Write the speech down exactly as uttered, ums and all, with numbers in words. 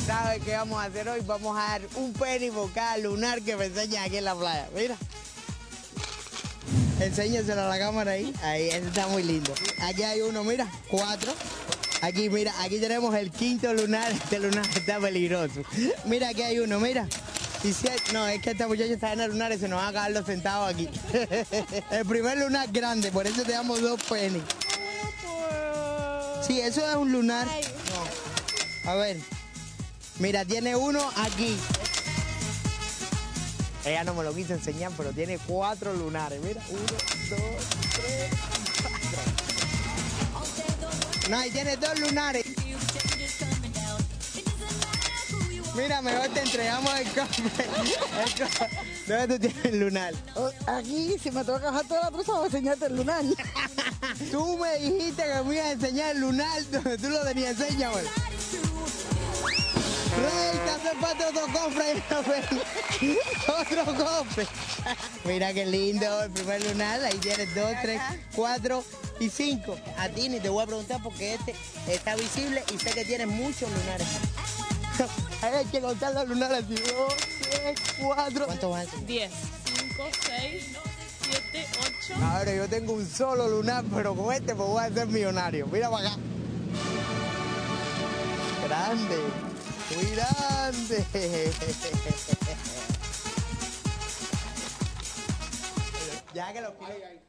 ¿Sabes qué vamos a hacer hoy? Vamos a dar un penny por cada lunar que me enseñan aquí en la playa. Mira. Enséñaselo a la cámara ahí. Ahí, ese está muy lindo. Aquí hay uno, mira, cuatro. Aquí, mira, aquí tenemos el quinto lunar. Este lunar está peligroso. Mira, aquí hay uno, mira. Y si, no, es que esta muchacha está en el lunar y se nos van a acabar los centavos aquí. El primer lunar grande, por eso te damos dos pennies. Sí, eso es un lunar. No. A ver. Mira, tiene uno aquí. Ella no me lo quiso enseñar, pero tiene cuatro lunares. Mira, uno, dos, tres, cuatro. No, y tiene dos lunares. Mira, mejor te entregamos el cofre. El cofre. ¿Dónde tú tienes el lunar? Aquí, si me toca bajar toda la truza, voy a enseñarte el lunar. Tú me dijiste que me ibas a enseñar el lunar, donde tú lo tenías, enséñame. Rey, te hace falta otro cofre. Otro cofre. Mira qué lindo el primer lunar. Ahí tienes dos, tres, cuatro y cinco. A ti ni te voy a preguntar porque este está visible y sé que tienes muchos lunares. Hay que contar los lunares. Dos, tres, cuatro. ¿Cuántos van a ser? Diez. Cinco, seis, siete, ocho. Ahora yo tengo un solo lunar, pero con este pues voy a ser millonario. Mira para acá. Grande. Muy grande. Ya que los quiero.